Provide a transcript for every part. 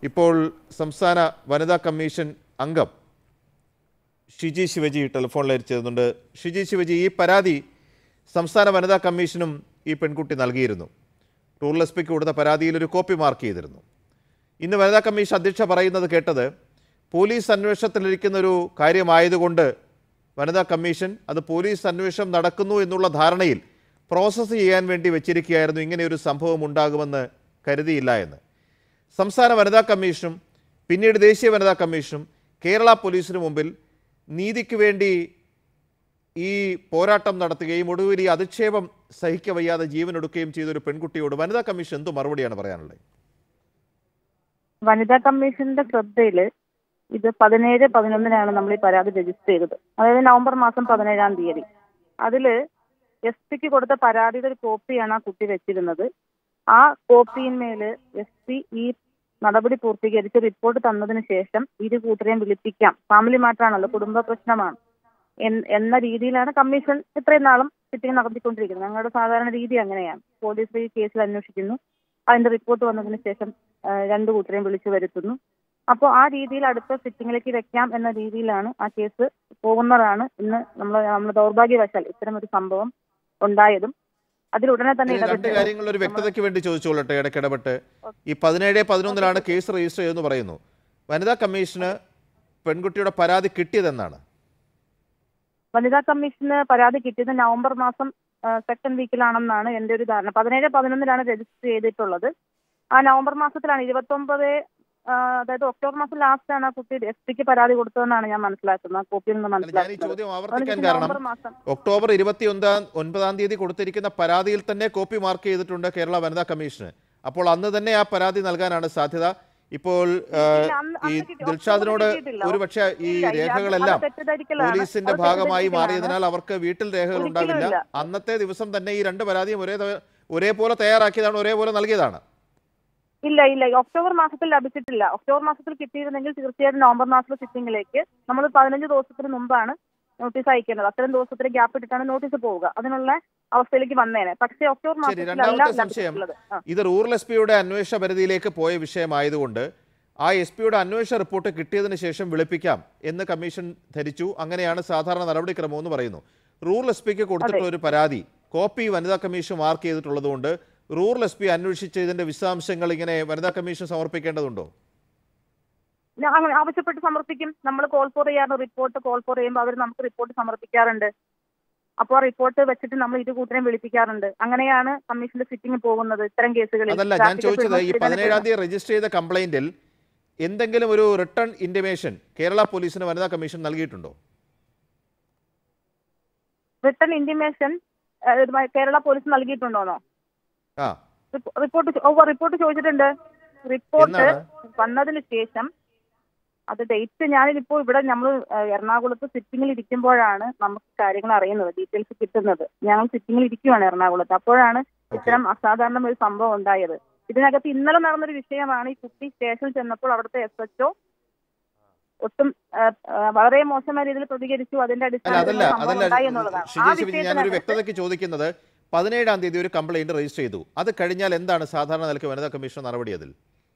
ഇപ്പോൾ സംസ്ഥാന വനിതാ കമ്മീഷൻ അംഗം ഷിജി ശിവജി ടെലിഫോണിൽ ചേരുന്നുണ്ട്. ഷിജി ശിവജി, ഈ പരാതി സംസ്ഥാന വനിതാ കമ്മീഷനും ഈ പെൺകുട്ടി നൽകിയിരുന്നു. റൂറൽ എസ് പിക്ക് കൊടുത്ത പരാതിയിൽ ഒരു കോപ്പി മാർക്ക് ചെയ്തിരുന്നു. ഇന്ന് വനിതാ കമ്മീഷൻ അധ്യക്ഷ പറയുന്നത് കേട്ടത് പോലീസ് അന്വേഷണത്തിലിരിക്കുന്നൊരു കാര്യമായതുകൊണ്ട് വനിതാ കമ്മീഷൻ അത് പോലീസ് അന്വേഷണം നടക്കുന്നു എന്നുള്ള ധാരണയിൽ പ്രോസസ്സ് ചെയ്യാൻ വേണ്ടി വെച്ചിരിക്കുകയായിരുന്നു. ഇങ്ങനെയൊരു സംഭവം ഉണ്ടാകുമെന്ന് കരുതിയില്ല എന്ന്. സംസ്ഥാന വനിതാ കമ്മീഷനും പിന്നീട് ദേശീയ വനിതാ കമ്മീഷനും കേരള പോലീസിന് മുമ്പിൽ നീതിക്ക് വേണ്ടി ഈ പോരാട്ടം നടത്തുകയും ഒടുവിൽ ഈ അധിക്ഷേപം സഹിക്കവയ്യാതെ ജീവനൊടുക്കുകയും ചെയ്തൊരു പെൺകുട്ടിയോട് വനിതാ കമ്മീഷൻ എന്ത് മറുപടിയാണ് പറയാനുള്ളത്? വനിതാ കമ്മീഷന്റെ ശ്രദ്ധയിൽ ഇത് 17/11 നമ്മൾ ഈ പരാതി രജിസ്റ്റർ ചെയ്തത്. അതായത് നവംബർ മാസം 17 അതില് എസ് പിക്ക് കൊടുത്ത പരാതിയുടെ ഒരു കോപ്പിയാണ് ആ കുട്ടി വെച്ചിരുന്നത്. ആ കോപ്പിന്മേല് എസ് പി ഈ നടപടി പൂർത്തീകരിച്ച് റിപ്പോർട്ട് തന്നതിന് ശേഷം ഇരു കൂട്ടരെയും വിളിപ്പിക്കാം, ഫാമിലി മാറ്ററാണല്ലോ, കുടുംബ പ്രശ്നമാണ് എന്ന രീതിയിലാണ് കമ്മീഷൻ ഇത്രയും നാളും സിറ്റിംഗ് നടത്തിക്കൊണ്ടിരിക്കുന്നത്. ഞങ്ങളുടെ സാധാരണ രീതി അങ്ങനെയാണ്. പോലീസ് ഈ കേസിൽ അന്വേഷിക്കുന്നു, അതിന്റെ റിപ്പോർട്ട് വന്നതിന് ശേഷം രണ്ടു കൂട്ടരെയും വിളിച്ചു വരുത്തുന്നു. അപ്പോൾ ആ രീതിയിൽ അടുത്ത സിറ്റിംഗിലേക്ക് വെക്കാം എന്ന രീതിയിലാണ് ആ കേസ് പോകുന്നതാണ്. ഇന്ന് നമ്മൾ ദൗർഭാഗ്യവശാൽ ഇത്തരം ഒരു സംഭവം ഉണ്ടായതും അതിലുടനെ തന്നെ രണ്ട് കാര്യങ്ങൾ ഒരു വ്യക്തതയ്ക്ക് വേണ്ടി ചോദിച്ചോളട്ടെ ഇടയ്ക്കിടപെട്ട്. ഈ 17/11 കേസ് രജിസ്റ്റർ ചെയ്തെന്ന് പറയുന്നു. വനിതാ കമ്മീഷന് പെൺകുട്ടിയുടെ പരാതി കിട്ടിയതെന്നാണ്? വനിതാ കമ്മീഷന് പരാതി കിട്ടിയത് നവംബർ മാസം സെക്കൻഡ് വീക്കിലാണെന്നാണ് എന്റെ ഒരു ധാരണ. 17/11 രജിസ്റ്റർ ചെയ്തിട്ടുള്ളത്. ആ നവംബർ മാസത്തിലാണ് 29 അതായത് ഒക്ടോബർ മാസം ലാസ്റ്റ് ആണ് ആ കുട്ടി എസ് പിക്ക് പരാതി കൊടുത്തതെന്നാണ് ഞാൻ മനസ്സിലാക്കുന്നത്. കോപ്പിയിൽ നിന്ന് മനസ്സിലാക്കുന്നത്. ഒക്ടോബർ 29 കൊടുത്തിരിക്കുന്ന പരാതിയിൽ തന്നെ കോപ്പി മാർക്ക് ചെയ്തിട്ടുണ്ട് കേരള വനിതാ കമ്മീഷന്. അപ്പോൾ അന്ന് തന്നെ ആ പരാതി നൽകാനാണ് സാധ്യത. ഇപ്പോൾ ഈ ദിൽഷാദിനോട് ഒരുപക്ഷെ ഈ രേഖകളെല്ലാം പോലീസിന്റെ ഭാഗമായി മാറിയതിനാൽ അവർക്ക് വീട്ടിൽ രേഖകൾ ഉണ്ടാവില്ല. അന്നത്തെ ദിവസം തന്നെ ഈ രണ്ട് പരാതിയും ഒരേപോലെ തയ്യാറാക്കിയതാണ്, ഒരേപോലെ നൽകിയതാണ്. ഇല്ല, ഒക്ടോബർ മാസത്തിൽ ലഭിച്ചിട്ടില്ല. ഒക്ടോബർ മാസത്തിൽ കിട്ടിയിരുന്നെങ്കിൽ തീർച്ചയായിട്ടും നവംബർ മാസത്തിലെ സിറ്റിംഗിലേക്ക് നമ്മൾ 15 ദിവസത്തിന് മുമ്പാണ് നോട്ടീസ് അയക്കേണ്ടത്. അത്രയും ദിവസത്തിന് ഗ്യാപ്പ് ഇട്ടിട്ടാണ് നോട്ടീസ് പോവുക. അതിനുള്ള അവസ്ഥയിലേക്ക് വന്നേനെ. പക്ഷേ ഒക്ടോബർ മാസത്തിൽ ഇത് റൂറൽ എസ് പിയുടെ അന്വേഷണ പരിധിയിലേക്ക് പോയ വിഷയമായതുകൊണ്ട് ആ എസ് പിയുടെ അന്വേഷണ റിപ്പോർട്ട് കിട്ടിയതിന് ശേഷം വിളിപ്പിക്കാം എന്ന് കമ്മീഷൻ ധരിച്ചു. അങ്ങനെയാണ് സാധാരണ നടപടിക്രമം എന്ന് പറയുന്നു. റൂറൽ എസ് പിക്ക് കൊടുത്തിട്ടുള്ള ഒരു പരാതി കോപ്പി വനിതാ കമ്മീഷൻ മാർക്ക് ചെയ്തിട്ടുള്ളതുകൊണ്ട് റൂറൽ എസ് പി അന്വേഷിച്ച് ഇതിന്റെ വിശദാംശങ്ങൾ ഇങ്ങനെ വനിതാ കമ്മീഷൻ സമർപ്പിക്കേണ്ടതുണ്ടോ? ആവശ്യപ്പെട്ട് സമർപ്പിക്കും. നമ്മൾ കോൾ ഫോർ ചെയ്യാറ് റിപ്പോർട്ട് കോൾ ഫോർ ചെയ്യുമ്പോൾ അവർ നമുക്ക് റിപ്പോർട്ട് സമർപ്പിക്കാറുണ്ട്. അപ്പോൾ ആ റിപ്പോർട്ട് വെച്ചിട്ട് നമ്മൾ ഇരു കൂട്ടരെയും വിളിപ്പിക്കാറുണ്ട്. അങ്ങനെയാണ് കമ്മീഷന്റെ സിറ്റിംഗ് പോകുന്നത് ഇത്തരം കേസുകളിൽ. അതല്ല ഞാൻ ചോദിച്ചത്, ഈ 17 രജിസ്റ്റർ ചെയ്ത കംപ്ലൈന്റിൽ എന്തെങ്കിലും ഒരു റിട്ടേൺ ഇന്റിമേഷൻ കേരള പോലീസിന് വനിതാ കമ്മീഷൻ നൽകിയിട്ടുണ്ടോ? റിട്ടേൺ ഇന്റിമേഷൻ കേരള പോലീസ് നൽകിയിട്ടുണ്ടോന്നോ? റിപ്പോർട്ട് ചോദിച്ചിട്ടുണ്ട്. റിപ്പോർട്ട് വന്നതിന് ശേഷം അത് ഡേറ്റ് ഞാനിപ്പോ ഇവിടെ നമ്മൾ എറണാകുളത്ത് സിറ്റിംഗിൽ ഇരിക്കുമ്പോഴാണ് നമുക്ക് കാര്യങ്ങൾ അറിയുന്നത്, ഡീറ്റെയിൽസ് കിട്ടുന്നത്. ഞങ്ങൾ സിറ്റിംഗിൽ ഇരിക്കുവാണ് എറണാകുളത്ത്. അപ്പോഴാണ് ഇത്തരം അസാധാരണ ഒരു സംഭവം ഉണ്ടായത്. ഇതിനകത്ത് ഇന്നലെ നടന്നൊരു വിഷയമാണ്. ഈ കുട്ടി സ്റ്റേഷനിൽ ചെന്നപ്പോൾ അവിടുത്തെ SHO ഒട്ടും വളരെ മോശമായ രീതിയിൽ പ്രതികരിച്ചു. അതിന്റെ അടിസ്ഥാനത്തിൽ ഞാനൊരു വ്യക്തതയ്ക്ക് ചോദിക്കുന്നത്, 17 ഒരു കംപ്ലൈന്റ് രജിസ്റ്റർ ചെയ്തു. അത് കഴിഞ്ഞാൽ എന്താണ് സാധാരണ നിലയ്ക്ക് വനിതാ കമ്മീഷൻ നടപടി? അതിൽ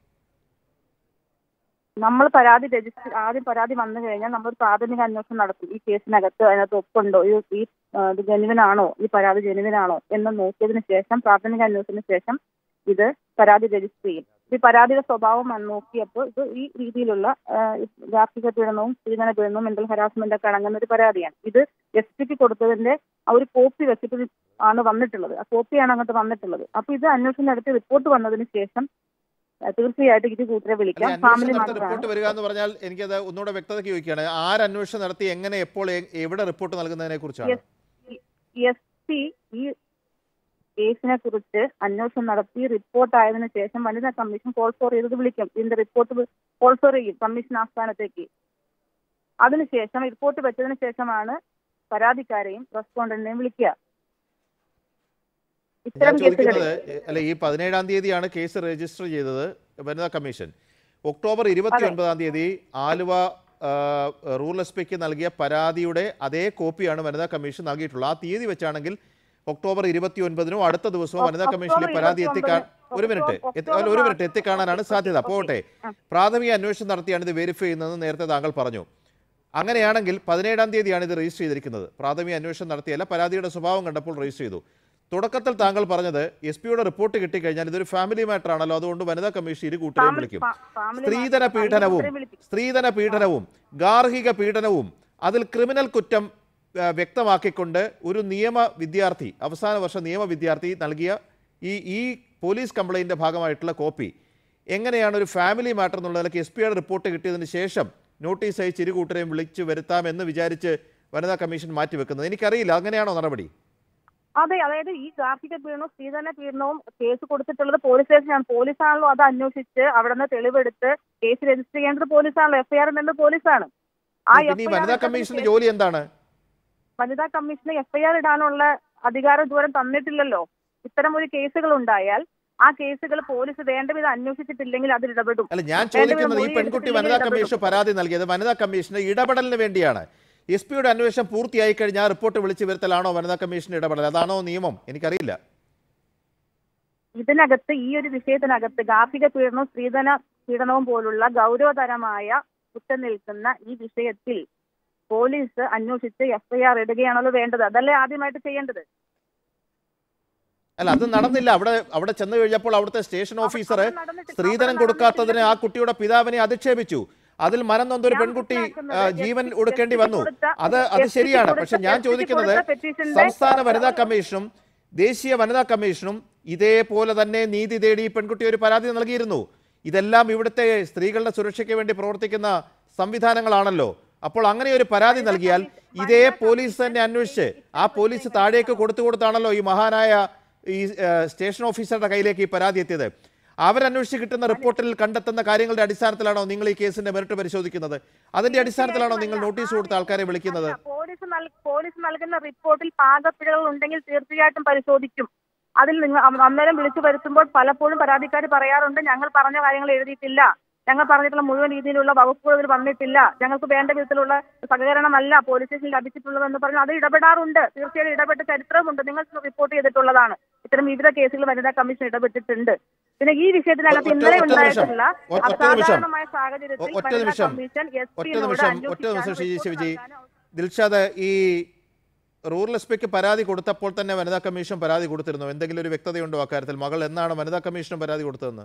നമ്മൾ ആദ്യം പരാതി വന്നു കഴിഞ്ഞാൽ നമ്മൾ പ്രാഥമിക അന്വേഷണം നടത്തും. ഈ കേസിനകത്ത് അതിനകത്ത് ഒപ്പുണ്ടോ, ഈ ജെനുവിനാണോ, ഈ പരാതി ജെനുവിനാണോ എന്ന് നോക്കിയതിനു ശേഷം പ്രാഥമിക അന്വേഷണത്തിന് ശേഷം ഇത് പരാതി രജിസ്റ്റർ ചെയ്യും. ഈ പരാതിയുടെ സ്വഭാവം നോക്കിയപ്പോൾ ഇത് ഈ രീതിയിലുള്ള ഗാർഹിക പീഡനവും സ്ത്രീധന പീഡനവും മെന്റൽ ഹരാസ്മെന്റ് ഒക്കെ അടങ്ങുന്ന ഒരു പരാതിയാണ്. ഇത് എസ് പിക്ക് കൊടുത്തതിന്റെ ആ ഒരു കോപ്പി വെച്ചിട്ട് ആണ് വന്നിട്ടുള്ളത്. ആ കോപ്പിയാണ് അങ്ങോട്ട് വന്നിട്ടുള്ളത്. അപ്പൊ ഇത് അന്വേഷണം നടത്തി റിപ്പോർട്ട് വന്നതിന് ശേഷം തീർച്ചയായിട്ടും ഇത് കൂട്ടരെ വിളിക്കാം. ഫാമിലി റിപ്പോർട്ട് വരിക എന്ന് പറഞ്ഞാൽ എനിക്കത് ഒന്നുകൂടെ വ്യക്തതയ്ക്ക് ചോദിക്കുകയാണ്. ആരന്വേഷണം നടത്തി, എങ്ങനെ, എപ്പോൾ, എവിടെ റിപ്പോർട്ട് നൽകുന്നതിനെ കുറിച്ചാണ്? എസ് പി ഈ കേസിനെ കുറിച്ച് അന്വേഷണം നടത്തി റിപ്പോർട്ട് ആയതിനു ശേഷം വനിതാ കമ്മീഷൻ കോൾ ഫോർ ചെയ്തത് വിളിക്കും. ഇതിന്റെ റിപ്പോർട്ട് കോൾ ഫോർ ചെയ്യും കമ്മീഷൻ ആസ്ഥാനത്തേക്ക്. അതിനുശേഷം റിപ്പോർട്ട് വെച്ചതിന് ശേഷമാണ് പരാതിക്കാരെയും റെസ്പോണ്ടന്റിനെയും വിളിക്കുക. ഇത്തരം കേസുകളിൽ അല്ല, ഈ 17 കേസ് രജിസ്റ്റർ ചെയ്തത് വനിതാ commission. October 29 Aluva rural S പിക്ക് നൽകിയ പരാതിയുടെ അതേ കോപ്പിയാണ് വനിതാ കമ്മീഷൻ നൽകിയിട്ടുള്ളത്. ആ തീയതി വെച്ചാണെങ്കിൽ ഒക്ടോബർ 29-നോ അടുത്ത ദിവസമോ വനിതാ കമ്മീഷനിൽ പരാതി ഒരു മിനിറ്റ് എത്തിക്കാണാനാണ് സാധ്യത. പോകട്ടെ, പ്രാഥമിക അന്വേഷണം നടത്തിയാണ് ഇത് വെരിഫൈ ചെയ്യുന്നതെന്ന് നേരത്തെ താങ്കൾ പറഞ്ഞു. അങ്ങനെയാണെങ്കിൽ 17-ാം തീയതിയാണ് ഇത് രജിസ്റ്റർ ചെയ്തിരിക്കുന്നത്. പ്രാഥമിക അന്വേഷണം നടത്തിയല്ല, പരാതിയുടെ സ്വഭാവം കണ്ടപ്പോൾ രജിസ്റ്റർ ചെയ്തു. തുടക്കത്തിൽ താങ്കൾ പറഞ്ഞത് SP-യുടെ റിപ്പോർട്ട് കിട്ടിക്കഴിഞ്ഞാൽ ഇതൊരു ഫാമിലി മാറ്റർ ആണല്ലോ, അതുകൊണ്ട് വനിതാ കമ്മീഷൻ ഇരു കൂട്ടരെയും വിളിക്കും. സ്ത്രീധന പീഡനവും ഗാർഹിക പീഡനവും അതിൽ ക്രിമിനൽ കുറ്റം വ്യക്തമാക്കിക്കൊണ്ട് ഒരു അവസാന വർഷ നിയമ വിദ്യാർത്ഥി നൽകിയ ഈ പോലീസ് കംപ്ലൈൻറ്റിൻ്റെ ഭാഗമായിട്ടുള്ള കോപ്പി എങ്ങനെയാണ് ഒരു ഫാമിലി മാറ്റർ എന്നുള്ളതിലേക്ക് SP-യുടെ റിപ്പോർട്ട് കിട്ടിയതിന് ശേഷം നോട്ടീസ് അയച്ച് ഇരു കൂട്ടരെയും വിളിച്ചു വരുത്താമെന്ന് വിചാരിച്ച് വനിതാ കമ്മീഷൻ മാറ്റിവെക്കുന്നത്? എനിക്കറിയില്ല, അങ്ങനെയാണോ നടപടി? അതെ, അതായത് ഈ ഗാർഹിക പീഡനവും സ്ത്രീധന പീഡനവും കേസ് കൊടുത്തിട്ടുള്ളത് പോലീസ് സ്റ്റേഷനാണ്. പോലീസാണല്ലോ അത് അന്വേഷിച്ച് അവിടെ നിന്ന് തെളിവെടുത്ത് കേസ് രജിസ്റ്റർ ചെയ്യേണ്ടത് പോലീസാണല്ലോ. FIR ഇടേണ്ടത് പോലീസാണ്. വനിതാ കമ്മീഷന്റെ ജോലി എന്താണ്? വനിതാ കമ്മീഷന് FIR ഇടാനുള്ള അധികാരം ഇതുവരെ തന്നിട്ടില്ലല്ലോ. ഇത്തരം ഒരു കേസുകൾ ഉണ്ടായാൽ ആ കേസുകൾ പോലീസ് വേണ്ട വിധം അന്വേഷിച്ചിട്ടില്ലെങ്കിൽ അതിൽ ഇടപെടും. അല്ല, ഞാൻ ചോദിക്കുന്നത് ഈ പെൺകുട്ടി വനിതാ കമ്മീഷൻ പരാതി നൽകിയത് വനിതാ കമ്മീഷന്റെ ഇടപെടലിന് വേണ്ടിയാണ്. SP-യുടെ അന്വേഷണം പൂർത്തിയായി കഴിഞ്ഞാൽ റിപ്പോർട്ട് വിളിച്ചു വരുത്തലാണോ വനിതാ കമ്മീഷൻ ഇടപെടൽ? അതാണോ നിയമം? എനിക്കറിയില്ല. ഇതിനകത്ത് ഈ ഒരു വിഷയത്തിനകത്ത് ഗാർഹിക പീഡനവും സ്ത്രീധന പീഡനവും പോലുള്ള ഗൗരവതരമായ കുറ്റം നിൽക്കുന്ന ഈ വിഷയത്തിൽ പോലീസ് അന്വേഷിച്ച് FIR ഇടുകയാണല്ലോ വേണ്ടത്. അതല്ലേ ആദ്യമായിട്ട് ചെയ്യേണ്ടത്? അല്ല, അത് നടന്നില്ല. അവിടെ ചെന്ന് കഴിഞ്ഞപ്പോൾ അവിടുത്തെ സ്റ്റേഷൻ ഓഫീസർ സ്ത്രീധനം കൊടുക്കാത്തതിന് ആ കുട്ടിയുടെ പിതാവിനെ അധിക്ഷേപിച്ചു. അതിൽ മനം നൊന്തൊരു പെൺകുട്ടി ജീവൻ ഒടുക്കേണ്ടി വന്നു. അത് ശരിയാണ്. പക്ഷെ ഞാൻ ചോദിക്കുന്നത്, സംസ്ഥാന വനിതാ കമ്മീഷനും ദേശീയ വനിതാ കമ്മീഷനും ഇതേപോലെ തന്നെ നീതി തേടി പെൺകുട്ടി ഒരു പരാതി നൽകിയിരുന്നു. ഇതെല്ലാം ഇവിടുത്തെ സ്ത്രീകളുടെ സുരക്ഷയ്ക്ക് വേണ്ടി പ്രവർത്തിക്കുന്ന സംവിധാനങ്ങളാണല്ലോ. അപ്പോൾ അങ്ങനെ ഒരു പരാതി നൽകിയാൽ ഇതേ പോലീസ് തന്നെ അന്വേഷിച്ച് ആ പോലീസ് താഴേക്ക് കൊടുത്താണല്ലോ ഈ മഹാനായ ഈ സ്റ്റേഷൻ ഓഫീസറുടെ കയ്യിലേക്ക് ഈ പരാതി എത്തിയത്. അവരന്വേഷിച്ച് കിട്ടുന്ന റിപ്പോർട്ടിൽ കണ്ടെത്തുന്ന കാര്യങ്ങളുടെ അടിസ്ഥാനത്തിലാണോ നിങ്ങൾ ഈ കേസിന്റെ മെറിറ്റ് പരിശോധിക്കുന്നത്? അതിന്റെ അടിസ്ഥാനത്തിലാണോ നിങ്ങൾ നോട്ടീസ് കൊടുത്ത ആൾക്കാരെ വിളിക്കുന്നത്? പോലീസ് നൽകുന്ന റിപ്പോർട്ടിൽ പാകപ്പിഴകൾ ഉണ്ടെങ്കിൽ തീർച്ചയായിട്ടും പരിശോധിക്കും. അതിൽ നിങ്ങൾ അന്നേരം വിളിച്ചു വരുത്തുമ്പോൾ പലപ്പോഴും പരാതിക്കാർ പറയാറുണ്ട്, ഞങ്ങൾ പറഞ്ഞ കാര്യങ്ങൾ എഴുതിയിട്ടില്ല, ഞങ്ങൾ പറഞ്ഞിട്ടുള്ള മുഴുവൻ രീതിയിലുള്ള വകുപ്പുകൾ ഇതിൽ വന്നിട്ടില്ല, ഞങ്ങൾക്ക് വേണ്ട വിധത്തിലുള്ള സഹകരണമല്ല പോലീസ് സ്റ്റേഷനിൽ ലഭിച്ചിട്ടുള്ളതെന്ന് പറഞ്ഞ് അത് ഇടപെടാറുണ്ട്. തീർച്ചയായും ഇടപെട്ട ചരിത്രമുണ്ട്. നിങ്ങൾ റിപ്പോർട്ട് ചെയ്തിട്ടുള്ളതാണ്. ഇത്തരം വിവിധ കേസുകൾ വനിതാ കമ്മീഷൻ ഇടപെട്ടിട്ടുണ്ട്. പിന്നെ ഈ വിഷയത്തിനകത്ത് ഇന്നലെ ഉണ്ടായിട്ടുള്ള അസാധാരണമായ സാഹചര്യത്തിൽ വനിതാ കമ്മീഷൻ ദിൽഷാദ്, ഈ റൂറൽ SP-ക്ക് പരാതി കൊടുത്തപ്പോൾ തന്നെ വനിതാ കമ്മീഷൻ പരാതി കൊടുത്തിരുന്നു. എന്തെങ്കിലും ഒരു വ്യക്തതയുണ്ടോ അക്കാര്യത്തിൽ? മകൾ എന്നാണ് വനിതാ കമ്മീഷൻ പരാതി കൊടുത്തതെന്ന്?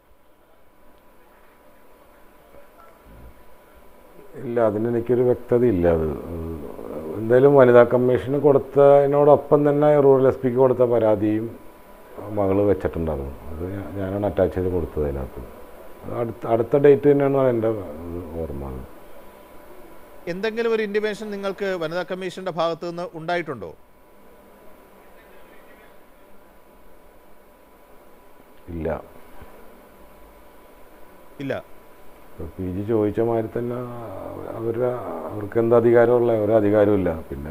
ഇല്ല, അതിനെനിക്കൊരു വ്യക്തതയില്ല. അത് എന്തായാലും വനിതാ കമ്മീഷന് കൊടുത്തതിനോടൊപ്പം തന്നെ റൂറൽ SP-ക്ക് കൊടുത്ത പരാതിയും മകൾ വെച്ചിട്ടുണ്ടാകും. അത് ഞാനാണ് അറ്റാച്ച് ചെയ്ത് കൊടുത്തത്. അതിനകത്ത് അടുത്ത ഡേറ്റ് തന്നെയാണ് എൻ്റെ ഓർമ്മ. എന്തെങ്കിലും ഒരു ഇൻറ്റിമേഷൻ നിങ്ങൾക്ക് വനിതാ കമ്മീഷന്റെ ഭാഗത്ത് നിന്ന് ഉണ്ടായിട്ടുണ്ടോ? ഇല്ല. PG ചോദിച്ച മാതിരി തന്നെ അവർക്ക് എന്ത് അധികാരമുള്ള ഒരു അധികാരമില്ല. പിന്നെ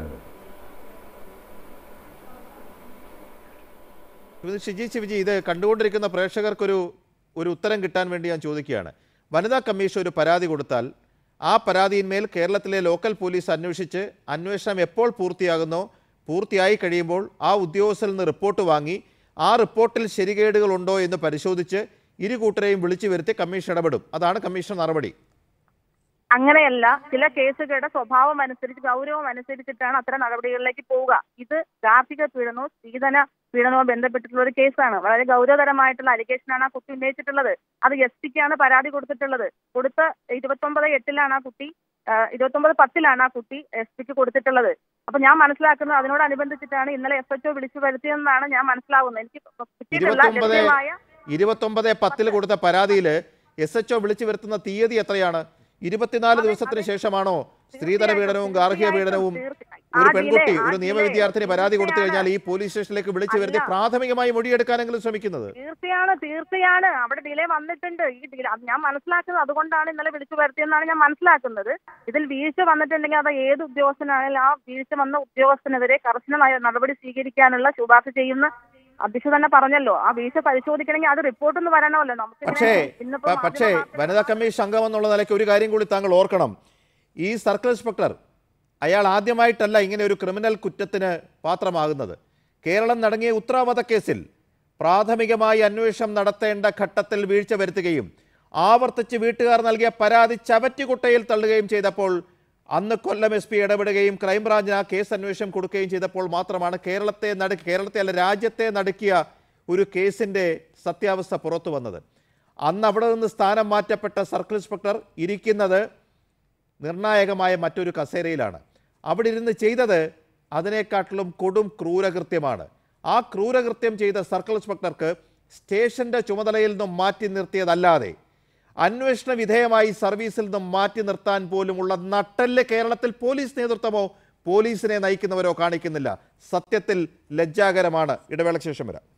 ഷിജി ശിവജി, ഇത് കണ്ടുകൊണ്ടിരിക്കുന്ന പ്രേക്ഷകർക്കൊരു ഉത്തരം കിട്ടാൻ വേണ്ടി ഞാൻ ചോദിക്കുകയാണ്. വനിതാ കമ്മീഷൻ ഒരു പരാതി കൊടുത്താൽ ആ പരാതിയിന്മേൽ കേരളത്തിലെ ലോക്കൽ പോലീസ് അന്വേഷിച്ച് അന്വേഷണം എപ്പോൾ പൂർത്തിയായി കഴിയുമ്പോൾ ആ ഉദ്യോഗസ്ഥരിൽ നിന്ന് റിപ്പോർട്ട് വാങ്ങി ആ റിപ്പോർട്ടിൽ ശരികേടുകളുണ്ടോ എന്ന് പരിശോധിച്ച് ഇരു കൂട്ടരെയും വിളിച്ചു വരുത്തി കമ്മീഷൻ ഇടപെടും. അതാണ് കമ്മീഷൻ നടപടി. അങ്ങനെയല്ല, ചില കേസുകളുടെ സ്വഭാവം അനുസരിച്ച് ഗൗരവം അനുസരിച്ചിട്ടാണ് അത്തരം നടപടികളിലേക്ക് പോവുക. ഇത് ഗാർഹിക പീഡനവും സ്ത്രീധന പീഡനവും ബന്ധപ്പെട്ടിട്ടുള്ള ഒരു കേസാണ്. വളരെ ഗൗരവതരമായിട്ടുള്ള അലിഗേഷനാണ് ആ കുട്ടി ഉന്നയിച്ചിട്ടുള്ളത്. അത് SP-ക്കാണ് പരാതി കൊടുത്തിട്ടുള്ളത്. കൊടുത്ത 29/8 ആ കുട്ടി 29/10 ആ കുട്ടി SP-ക്ക് കൊടുത്തിട്ടുള്ളത്. അപ്പൊ ഞാൻ മനസ്സിലാക്കുന്നത് അതിനോടനുബന്ധിച്ചിട്ടാണ് ഇന്നലെ SHO വിളിച്ചു വരുത്തിയെന്നാണ് ഞാൻ മനസ്സിലാവുന്നത്. എനിക്ക് 29/10 കൊടുത്ത പരാതിയിൽ SHO വിളിച്ചു വരുത്തുന്ന തീയതി എത്രയാണ്? 24 ദിവസത്തിന് ശേഷമാണോ സ്ത്രീധന പീഡനവും ഗാർഹിക പീഡനവും ഒരു പെൺകുട്ടി ഒരു നിയമ വിദ്യാർത്ഥിനി പരാതി കൊടുത്തു കഴിഞ്ഞാൽ ഈ പോലീസ് സ്റ്റേഷനിലേക്ക് വിളിച്ചു വരുത്തി പ്രാഥമികമായി മൊഴിയെടുക്കാനെങ്കിലും ശ്രമിക്കുന്നത്? തീർച്ചയാണ് അവിടെ ഡിലേ വന്നിട്ടുണ്ട്. ഞാൻ മനസ്സിലാക്കുന്നത് അതുകൊണ്ടാണ് ഇന്നലെ വിളിച്ചു വരുത്തിയെന്നാണ് ഞാൻ മനസ്സിലാക്കുന്നത്. ഇതിൽ വീഴ്ച വന്നിട്ടുണ്ടെങ്കിൽ അത് ഏത് ഉദ്യോഗസ്ഥനാണെങ്കിലും ആ വീഴ്ച വന്ന ഉദ്യോഗസ്ഥനെതിരെ കർശനമായ നടപടി സ്വീകരിക്കാനുള്ള ശുപാർശ ചെയ്യുന്ന അധ്യക്ഷ തന്നെ പറഞ്ഞല്ലോ. ആ വീഴ്ച പരിശോധിക്കണമെങ്കിൽ അത് റിപ്പോർട്ടൊന്നും വരണമല്ലോ നമുക്ക്. പക്ഷേ വനിതാ കമ്മീഷൻ അംഗം എന്നുള്ള നിലയ്ക്ക് ഒരു കാര്യം കൂടി താങ്കൾ ഓർക്കണം. ഈ സർക്കിൾ ഇൻസ്പെക്ടർ അയാൾ ആദ്യമായിട്ടല്ല ഇങ്ങനെ ഒരു ക്രിമിനൽ കുറ്റത്തിന് പാത്രമാകുന്നത്. കേരളം നടങ്ങിയ ഉത്ര വധക്കേസിൽ പ്രാഥമികമായി അന്വേഷണം നടത്തേണ്ട ഘട്ടത്തിൽ വീഴ്ച വരുത്തുകയും ആവർത്തിച്ച് വീട്ടുകാർ നൽകിയ പരാതി ചവറ്റുകുട്ടയിൽ തള്ളുകയും ചെയ്തപ്പോൾ അന്ന് കൊല്ലം SP ഇടപെടുകയും ക്രൈംബ്രാഞ്ചിന് ആ കേസ് അന്വേഷണം കൊടുക്കുകയും ചെയ്തപ്പോൾ മാത്രമാണ് കേരളത്തെ അല്ല രാജ്യത്തെ നടുക്കിയ ഒരു കേസിൻ്റെ സത്യാവസ്ഥ പുറത്തു വന്നത്. അന്ന് അവിടെ നിന്ന് സ്ഥാനം മാറ്റപ്പെട്ട സർക്കിൾ ഇൻസ്പെക്ടർ ഇരിക്കുന്നത് നിർണായകമായ മറ്റൊരു കസേരയിലാണ്. അവിടെ ഇരുന്ന് ചെയ്തത് അതിനേക്കാട്ടിലും കൊടും ക്രൂരകൃത്യമാണ്. ആ ക്രൂരകൃത്യം ചെയ്ത സർക്കിൾ ഇൻസ്പെക്ടർക്ക് സ്റ്റേഷന്റെ ചുമതലയിൽ നിന്നും മാറ്റി നിർത്തിയതല്ലാതെ അന്വേഷണ വിധേയമായി സർവീസിൽ നിന്നും മാറ്റി നിർത്താൻ പോലുമുള്ള നട്ടെല്ല് കേരളത്തിൽ പോലീസ് നേതൃത്വമോ പോലീസിനെ നയിക്കുന്നവരോ കാണിക്കുന്നില്ല. സത്യത്തിൽ ലജ്ജാകരമാണ്. ഇടവേളയ്ക്ക് ശേഷം വരാം.